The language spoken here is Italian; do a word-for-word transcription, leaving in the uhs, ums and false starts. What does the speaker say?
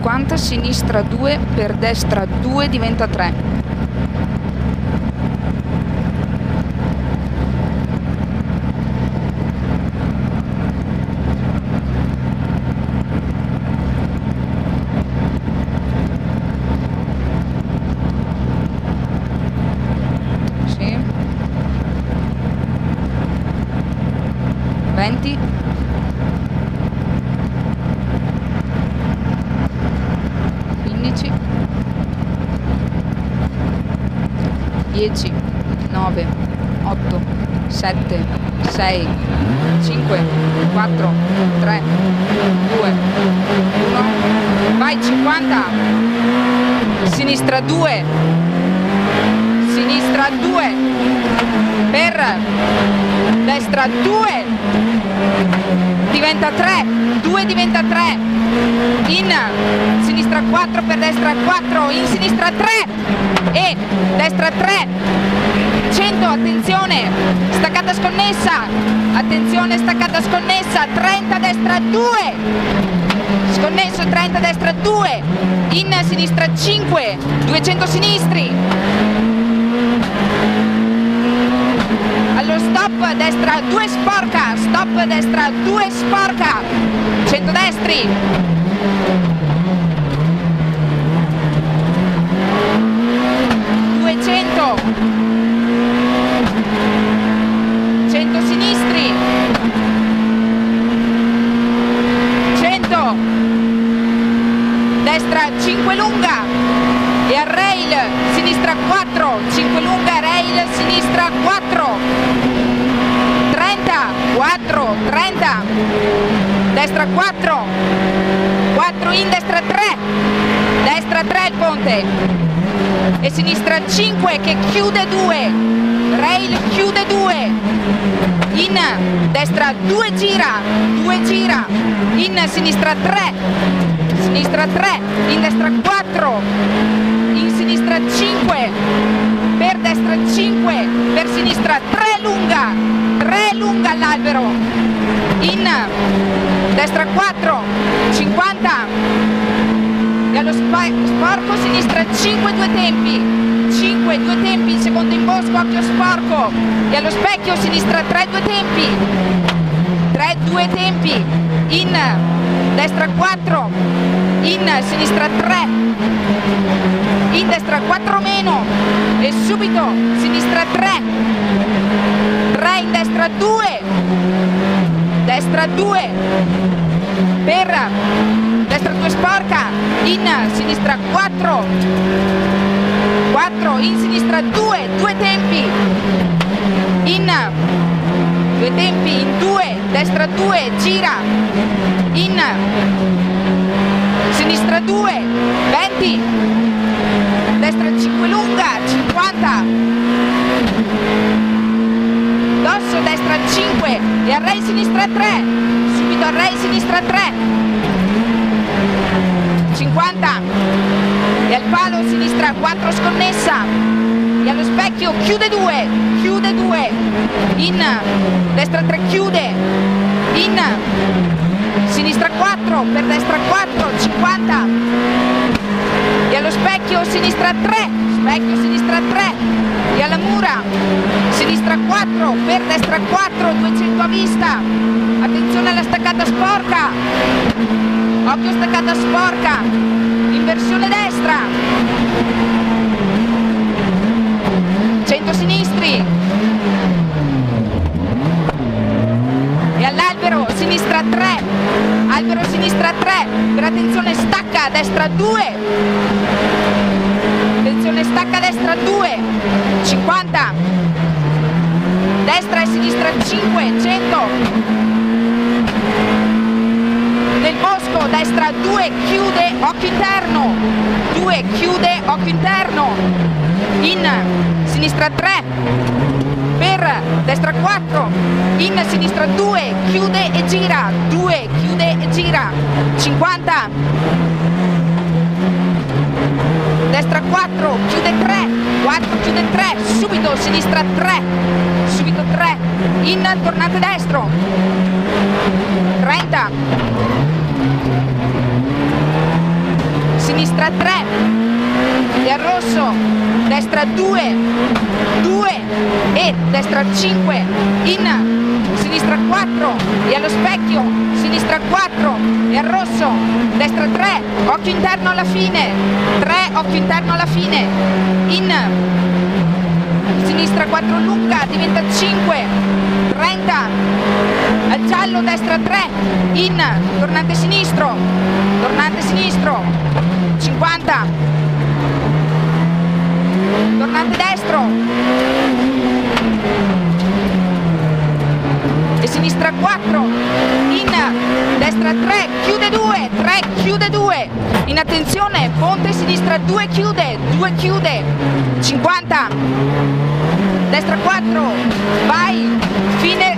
cinquanta, sinistra due, per destra due, diventa tre. Sì. venti. quindici. dieci, nove, otto, sette, sei, cinque, quattro, tre, due, uno. Vai, cinquanta. Sinistra due. Sinistra due. Per destra due. Diventa tre. due diventa tre. In sinistra quattro, per destra quattro, in sinistra tre e destra tre, cento, attenzione, staccata sconnessa, attenzione, staccata sconnessa, trenta, destra due, sconnesso, trenta, destra due, in sinistra cinque, duecento sinistri, allo stop, destra due sporca, stop, destra due sporca, cento destri, duecento, cento sinistri, cento, destra cinque lunga e a rail, sinistra quattro, cinque lunga, rail, sinistra quattro, trenta, quattro, trenta, destra quattro, quattro in, destra tre, destra tre il ponte e sinistra cinque che chiude due, rail chiude due, in destra due gira, due gira, in sinistra tre, sinistra tre, in destra quattro, in sinistra cinque, per destra cinque, per sinistra tre lunga, tre lunga all'albero, in destra quattro, cinquanta e allo sporco sinistra cinque, due tempi, cinque, due tempi, il secondo in bosco, occhio sporco e allo specchio sinistra tre, due tempi, tre, due tempi, in destra quattro, in sinistra tre, in destra quattro meno e subito sinistra tre, tre in destra due, destra due, per destra due sporca, in sinistra quattro, quattro, in sinistra due, due tempi, in due tempi, in due, destra due, gira, in sinistra due, venti, destra cinque lunga, cinquanta, dosso, destra cinque e a rail sinistra tre, subito a rail sinistra tre, cinquanta e al palo sinistra quattro sconnessa e allo specchio chiude due, chiude due, in destra tre chiude, in sinistra quattro, per destra quattro, cinquanta e allo specchio sinistra tre, specchio sinistra tre e alla mura sinistra quattro, per destra quattro, duecento a vista, attenzione alla staccata sporca, occhio staccata sporca, inversione destra, cento sinistri e all'albero sinistra tre, albero sinistra tre, per attenzione stacca destra due, attenzione stacca destra due, cinquanta, destra e sinistra cinque, cento, nel bosco destra due, chiude, occhio interno, due, chiude, occhio interno, in sinistra tre, per destra quattro, in sinistra due, chiude e gira, due, chiude e gira, cinquanta, destra quattro, chiude tre, quattro, chiude tre, subito sinistra tre, subito tre, in tornante destro, trenta, sinistra tre e al rosso, destra due, due e destra cinque, in, sinistra quattro e allo specchio, sinistra quattro e al rosso, destra tre, occhio interno alla fine, tre, occhio interno alla fine, in, sinistra quattro lunga, diventa cinque, trenta, al giallo, destra tre, in, tornante sinistro, tornante sinistro, cinquanta, tornante destro e sinistra quattro, in, destra tre, chiude due, tre, chiude due, in attenzione, ponte sinistra due, chiude, due, chiude, cinquanta, destra quattro, vai, fine